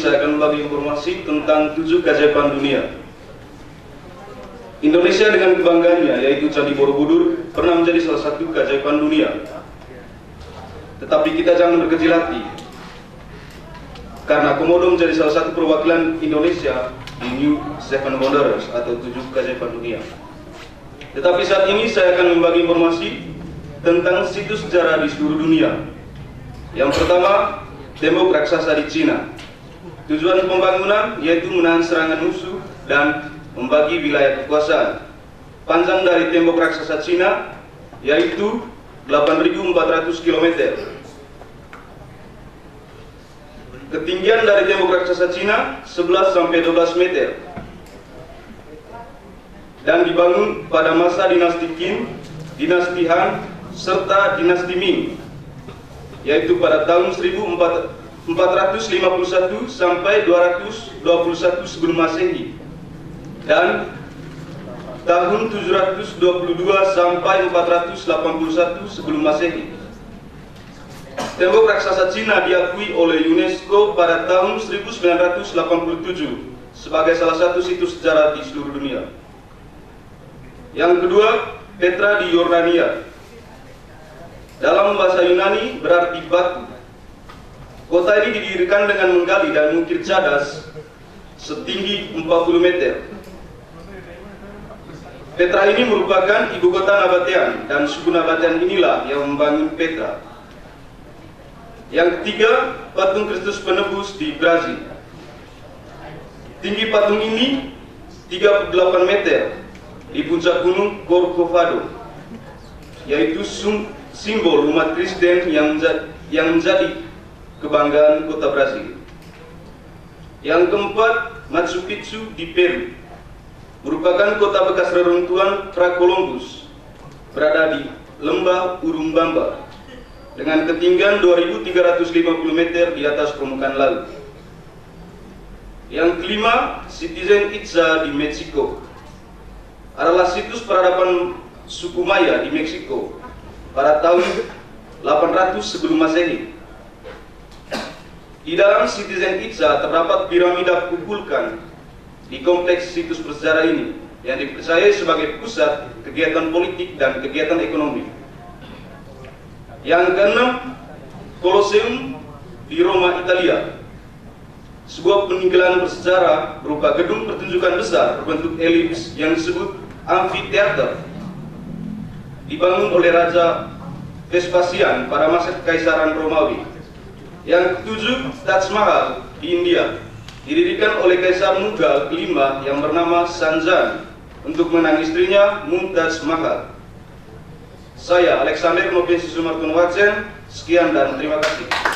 saya akan membagi informasi tentang 7 keajaiban dunia. Indonesia dengan kebanggaannya, yaitu Candi Borobudur, pernah menjadi salah satu keajaiban dunia. Tetapi kita jangan berkecil hati, karena Komodo menjadi salah satu perwakilan Indonesia di New Seven Wonders atau 7 keajaiban dunia. Tetapi saat ini saya akan membagi informasi tentang situs sejarah di seluruh dunia. Yang pertama, tembok raksasa di Cina. Tujuan pembangunan yaitu menahan serangan musuh dan membagi wilayah kekuasaan. Panjang dari tembok raksasa Cina yaitu 8.400 km. Ketinggian dari tembok raksasa Cina 11-12 meter. Dan dibangun pada masa dinasti Qin, dinasti Han, serta dinasti Ming, yaitu pada tahun 1451 sampai 221 sebelum Masehi, dan tahun 722 sampai 481 sebelum Masehi. Tembok raksasa Cina diakui oleh UNESCO pada tahun 1987 sebagai salah satu situs sejarah di seluruh dunia. Yang kedua, Petra di Yordania. Dalam bahasa Yunani berarti batu. Kota ini didirikan dengan menggali dan mengukir cadas setinggi 40 meter. Petra ini merupakan ibu kota Nabatean, dan suku Nabatean inilah yang membangun Petra. Yang ketiga, patung Kristus Penebus di Brazil. Tinggi patung ini 38 meter di puncak gunung Corcovado, yaitu simbol umat Kristen yang menjadi kebanggaan kota Brazil. Yang keempat, Machu Picchu di Peru, merupakan kota bekas reruntuhan Pra-Columbus, berada di lembah Urubamba dengan ketinggian 2.350 meter di atas permukaan laut. Yang kelima, Chichén Itzá di Meksiko, adalah situs peradaban suku Maya di Meksiko pada tahun 800 sebelum Masehi. Di dalam Chichén Itzá terdapat piramida Kukulkan di kompleks situs bersejarah ini yang dipercayai sebagai pusat kegiatan politik dan kegiatan ekonomi. Yang keenam, Colosseum di Roma, Italia, sebuah peninggalan bersejarah berupa gedung pertunjukan besar berbentuk elips yang disebut amfiteater, dibangun oleh Raja Vespasian pada masa Kekaisaran Romawi. Yang ketujuh, Taj Mahal di India, didirikan oleh Kaisar Mughal kelima yang bernama Shahjahan untuk menang istrinya Mumtaz Mahal. Saya Alexander Noviensi Sumartono Wacen, sekian dan terima kasih.